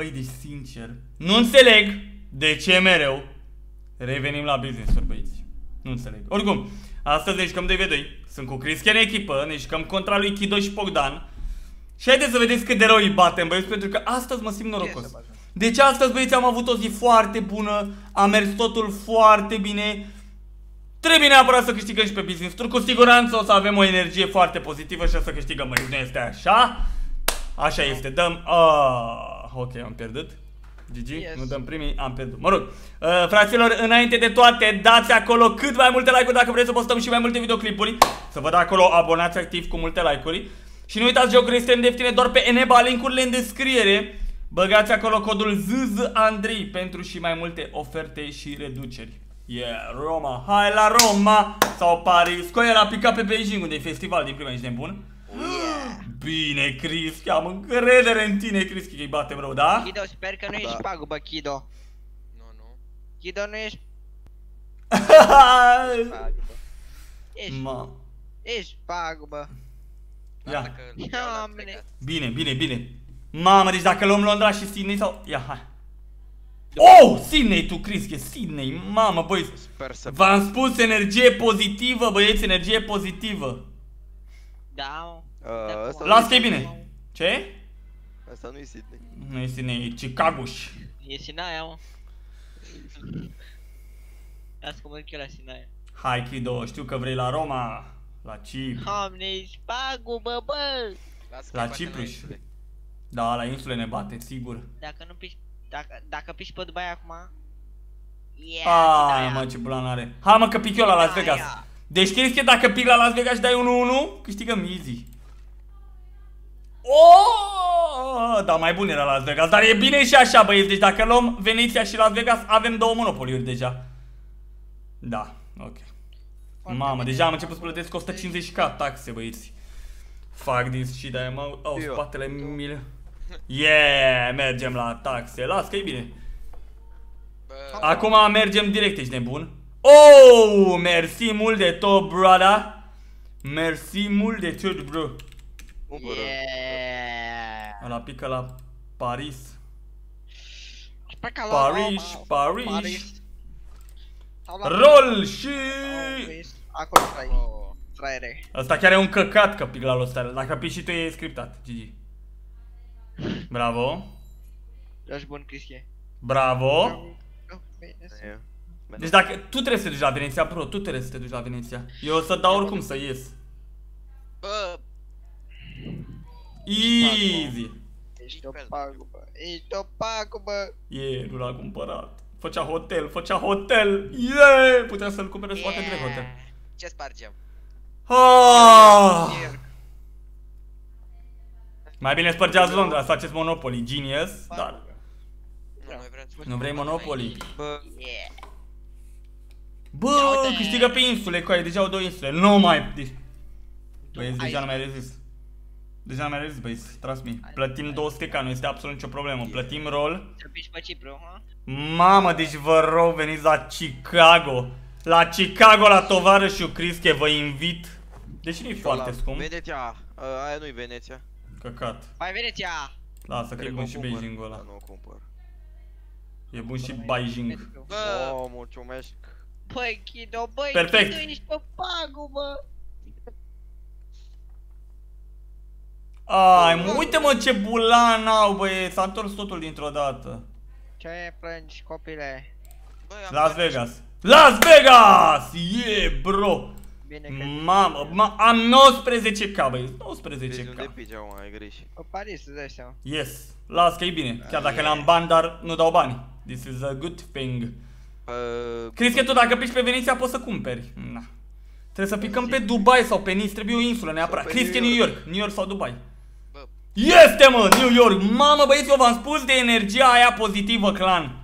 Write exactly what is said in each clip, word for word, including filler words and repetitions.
Băi, deci sincer, nu înțeleg de ce mereu revenim la business-uri, băieți. Nu înțeleg. Oricum, astăzi ne jucăm doi v doi. Sunt cu Cristian în echipă, ne jucăm contra lui Kido și Bogdan. Și haideți să vedeți cât de rău îi batem, băieți, pentru că astăzi mă simt norocos. Deci astăzi, băieți, am avut o zi foarte bună, a mers totul foarte bine. Trebuie neapărat să câștigăm și pe business-uri. Cu siguranță o să avem o energie foarte pozitivă și o să câștigăm, băieți. Nu este așa? Așa este, dăm... Ah, ok, am pierdut. G G, yes. Nu dăm primii, am pierdut. Mă rog, uh, fraților, înainte de toate, dați acolo cât mai multe like-uri dacă vreți să postăm și mai multe videoclipuri. Să văd acolo, abonați activ cu multe like-uri. Și nu uitați, jocurile extrem de ieftine doar pe Eneba, link-urile în descriere. Băgați acolo codul Z Z Andrei pentru și mai multe oferte și reduceri. Yeah, Roma, hai la Roma sau Paris. Coi l-a picat pe Beijing, unde e festival din prima, ești nebun? Yeah. Bine, Cristi, am încredere în tine, Cristi, că îi batem rău, da? Kido, sper că nu ești da. pagubă, Kido. Nu, nu. Kido, nu ești... ești Ma. Ești pagubă. Ia. Bine, bine, bine. Mamă, deci dacă luăm Londra și Sydney sau... Ia, hai. Oh, Sydney tu, Cristi, Sydney. Mamă, băi, v-am spus energie pozitivă, băieți, energie pozitivă. Da. Uh, Las că e bine. Ce? Asta nu e Sydney. Nu e Sydney, e Chicago. E Sinaia, mă. Las că mă duc eu la Sinaia. Hai, Kido, știu că vrei la Roma. La Cipru. Doamne, ești pagubă, bă. La Cipru. Da, la insule ne bate, sigur. Dacă nu piși, dacă, dacă piși pe Dubai acum. Yeah, mă, ce bulan are. Hai, mă, că pic eu la Las Vegas. Deci știți că dacă pic la Las Vegas și dai unu unu, câștigăm easy. Oh, da, mai bun era Las Vegas, dar e bine și așa, băieți. Deci dacă luăm Veneția și Las Vegas, avem două monopoliuri deja. Da, ok. Mamă, deja am început să plătesc o sută cincizeci k taxe, băieți. Fuck this shit, I am out. Oh, spatele mil. Yeah, mergem la taxe. Las că e bine. Acum mergem direct, ești nebun. Oh, mersi mult de tot, brother. Mersi mult de tot, bro. Yeah. Ăla pică la Paris. Paris, Paris, Paris. Paris. Roll și... Acolo trai. Traiere. Asta chiar e un căcat că pic la Lost Island. Dacă pici și tu e scriptat. G G. Bravo. Ești bun, Cristi. Bravo. Deci dacă tu trebuie să te duci la Veneția, bro, tu trebuie să te duci la Veneția. Eu o să dau oricum să ies. Bă. Easy. Ești o pagubă. Ești o pagubă. Yeah, nu l-a cumpărat. Făcea hotel, făcea hotel. Yeah, putea să-l cumpere să facă direct hotel. Ce spargem? Ah! Mai bine spărgeați Londra, să faceți Monopoly, genius, dar... Nu vrei Monopoly? Bă, Bă, câștigă pe insule, cu aia, deja au două insule, nu mai... Băieți, deja nu mai rezist. Deja nu mai rezist, băieți, trust me. Plătim două sute k, nu este absolut nicio problemă, plătim roll. Să piși pe Cipru, ha? Mamă, deci vă rog, veniți la Chicago. La Chicago, la tovarășul Cristi, vă invit. Deci nu e foarte scump. Veneția, aia nu-i Veneția. Căcat. Hai, Veneția! Lasă că e bun și Beijing-ul ăla. Nu cumpăr. E bun și Beijing. Bă, mulțumesc. Băi, Kido, băi, Perfect. Kido, ești pe pagubă. Ai, uite-mă ce bulan au, băie, s-a întors totul dintr-o dată. Ce plângi, copile? Las Vegas. Las Vegas! Yeah, bro! Mamă, ma, am nouăsprezece k, băi, nouăsprezece k. Deci unde pigeau, ai greșit. Pe Paris, îți dai seama. Yes, las că e bine, chiar dacă n-am bani, dar nu dau bani. This is a good thing. Crezi că tu dacă pici pe Veneția poți să cumperi? Na. Trebuie să picăm pe Dubai sau pe Nice, trebuie o insulă neapărat. Crezi că New York, New York sau Dubai? Este, mă, New York! Mamă, băieți, eu v-am spus de energia aia pozitivă, clan.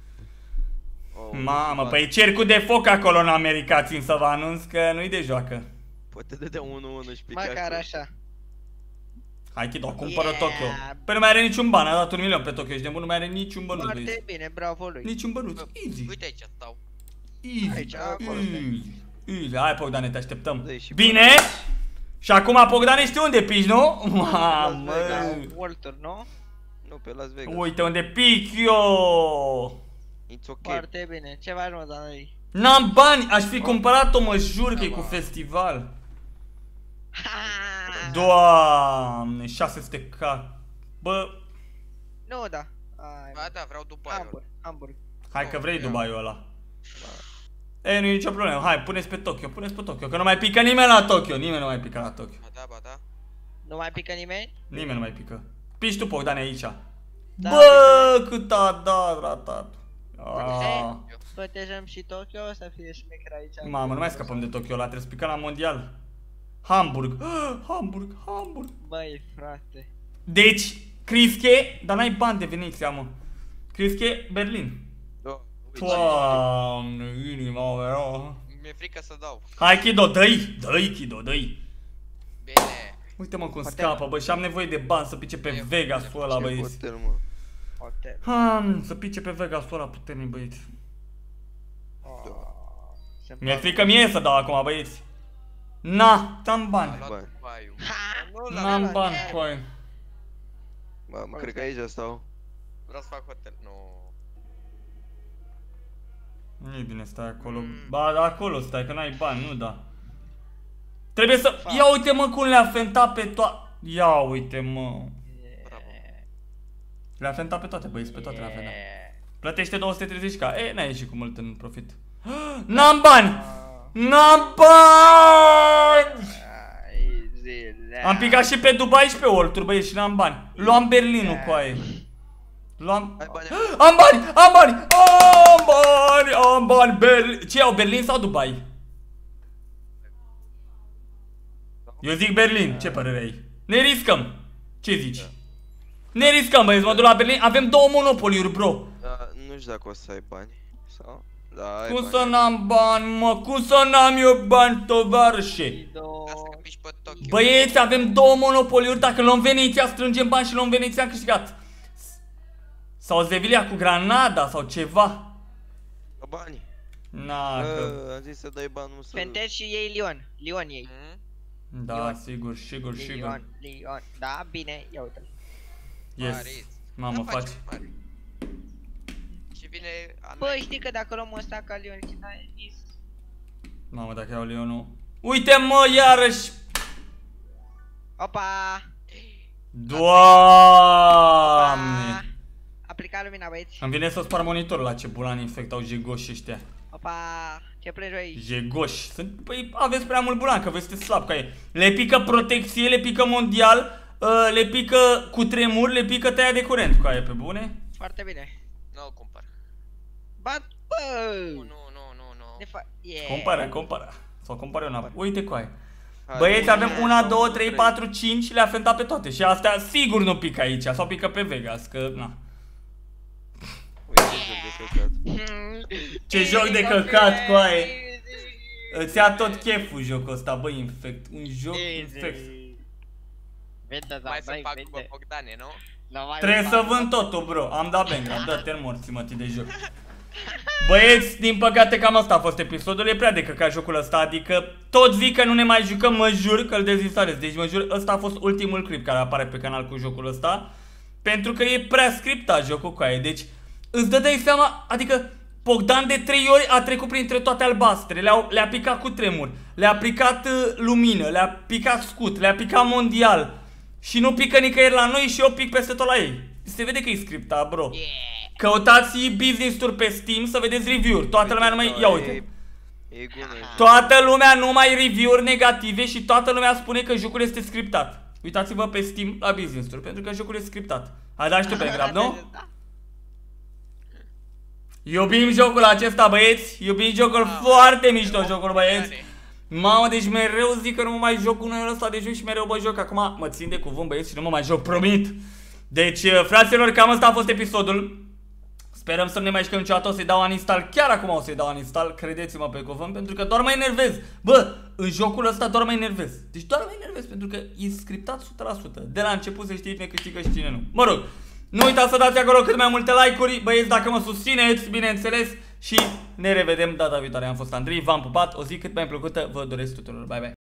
Mamă, păi cercul de foc acolo în America, țin să vă anunț că nu-i de joacă. Poate dădea unu unu și pică. Măcar așa. Hai, Kido, cumpără Tokyo. Păi nu mai are niciun ban, a dat un milion pe Tokyo, ești de bun, nu mai are niciun bănuț. Foarte bine, bravo lui. Niciun bănuț, easy. Uite aici stau. Easy, aici, acolo. Easy, easy. Hai, Bogdane, te așteptăm. Bine? Și acum, Bogdane, știi unde pici, nu? Mamă. Walter, nu? Nu, pe Las Vegas. Uite unde pic eu! It's ok. Foarte bine. Ce faci, mă, Danai? N-am bani, aș fi cumpărat-o, mă jur că e cu festival. Doamne, șase sute K. Bă, Nu, da. Hai, Ba da, vreau Dubai-ul. Hamburg, Hamburg. hai că vrei Dubai-ul ăla. E, nu e nicio problemă, hai, puneți pe Tokyo, puneți pe Tokyo, că nu mai pică nimeni la Tokyo, nimeni nu mai pică la Tokyo. Ba da, ba da. Nu mai pică nimeni? Nimeni nu mai pică. Pici tu, Bogdane, aici. Da, Bă, cât a dat, ratat. Ah. Protejăm și Tokyo, o să fie șmecher aici. Mamă, nu mai scăpăm de Tokyo ăla, trebuie să picăm la mondial. Hamburg, Hamburg, Hamburg. Băi, frate. Deci, Crischie, dar n-ai bani de Veneția, mă. Crischie, Berlin. Da, uite. Doamne, inima mea. Mi-e frică să dau. Hai, Kido, dă-i, dă-i, Kido, dă-i. Bine. Uite-mă cum Hotel. scapă, bă, și am nevoie de bani să pice pe Vegas-ul ăla, Ce băieți. hotel, mă. Hotel. Hmm, să pice pe Vegas-ul ăla puternic, băieți. Oh, se Mi-e împacă. frică mie să dau acum, băieți. Na, n-am bani. Am luat Bani. Dubai-ul. Ha! Nu, la N-am mine. bani, coi. Mamă, cred că aici stau. Vreau să fac hotel. Nu. Nu e bine, stai acolo. Mm. Ba, da, acolo stai, că n-ai bani, nu da. Trebuie să... Ia uite, mă, cum le-a fentat pe toate. Ia uite, mă. Le-a fentat pe toate, băieți, pe toate le-a fentat. Plătește două sute treizeci K. E, n-ai ieșit cu mult în profit. N-am bani! N-am bani! Am picat și pe Dubai și pe Oltur, băieți, și n-am bani. Luam Berlinul cu aia. Luam... Ai bani? Am bani! Am bani! Am bani! Am bani! Berlin... Ce iau, Berlin sau Dubai? Eu zic Berlin, ce părere ai? Ne riscăm! Ce zici? Ne riscăm, băieți, mă duc la Berlin. Avem două monopoliuri, bro. Da, nu știu dacă o să ai bani. Sau? Da, ai Cum bani. să n-am bani, mă? Cum să n-am eu bani, tovarășe? Lasă că piși pe Tokyo. Băieți, avem două monopoliuri. Dacă luăm Veneția, strângem bani și luăm Veneția, am câștigat. Sau Zevilia cu Granada sau ceva. Că bani. Na, că... Bă, am zis să dai bani, nu să... Fentezi și ei Lyon. Lyon ei. Hmm? Da, Lyon. sigur, sigur, sigur. Lyon, Lyon. Da, bine, ia uite-l. Yes. Paris. Mamă, Da, faci. facem mare. Și vine a Băi, mea. știi că dacă luăm ăsta ca Lyon și n-ai zis... Mamă, dacă iau Leonul. Uite, mă, iarăși. Opa! Doamne. A plecat lumina, băieți. Îmi vine să spar monitorul la ce bulani infectau jegoși ăștia. Opa! Ce plângi aici? Jegoși. Sunt, păi aveți prea mult bulan, că voi sunteți slab ca ei. Le pică protecție, le pică mondial, uh, le pică cu tremur, le pică tăia de curent. Cu aia pe bune? Foarte bine. Nu o cumpăr. Bat, bă! Nu, nu, nu, nu, nu. Ne fa... Yeah. Compara, compara. Sau compare una. Uite cu aia. Hai, Băieți, bun, avem hai, unu, sau doi, trei, trei. patru, cinci, le-a fentat pe toate. Și astea sigur nu pică aici, sau pică pe Vegas, că na. Uite, joc de căcat. Ce joc de căcat cu aia. Îți ia tot cheful jocul ăsta, băi, infect. Un joc infect. Vede, da, Mai să băi, fac cu vede. Bogdane, nu? Nu mai Trebuie fac, să bă. vând totul, bro. Am dat bang, dă-te în morți, mă, de joc. Băieți, din păcate cam asta a fost episodul. E prea de căcat jocul ăsta, adică tot zic că nu ne mai jucăm, mă jur că îl dezinstalez. Deci mă jur, ăsta a fost ultimul clip care apare pe canal cu jocul ăsta. Pentru că e prea scriptat jocul cu aia. Deci îți dădeai seama, adică Bogdan de trei ori a trecut printre toate albastre. Le-a le picat cu tremur, le-a picat uh, lumină, le-a picat scut, le-a picat mondial. Și nu pică nicăieri la noi și eu pic peste tot la ei. Se vede că e scriptat, bro. Yeah. Căutați business tour pe Steam să vedeți review-uri. Toată lumea numai... Ia uite. E gunoi. Toată lumea numai review-uri negative și toată lumea spune că jocul este scriptat. Uitați-vă pe Steam la business tour, pentru că jocul este scriptat. Ai dat și tu pe grab, nu? Da. Iubim jocul acesta, băieți. Iubim jocul foarte mișto, jocul, băieți. Mamă, deci mereu zic că nu mă mai joc cu noi ăsta de joc și mereu mă joc. Acum mă țin de cuvânt, băieți, și nu mă mai joc, promit. Deci, fraților, cam asta a fost episodul. Sperăm să nu ne mai jucăm niciodată, o să-i dau uninstall. Chiar acum o să-i dau uninstall, credeți-mă pe cuvânt, pentru că doar mă enervez. Bă, în jocul ăsta doar mă enervez. Deci doar mă enervez, pentru că e scriptat o sută la sută. De la început să știi cine câștigă și cine nu. Mă rog, nu uitați să dați acolo cât mai multe like-uri, băieți, dacă mă susțineți, bineînțeles. Și ne revedem data viitoare. Am fost Andrei, v-am pupat, o zi cât mai plăcută vă doresc tuturor. Bye, bye.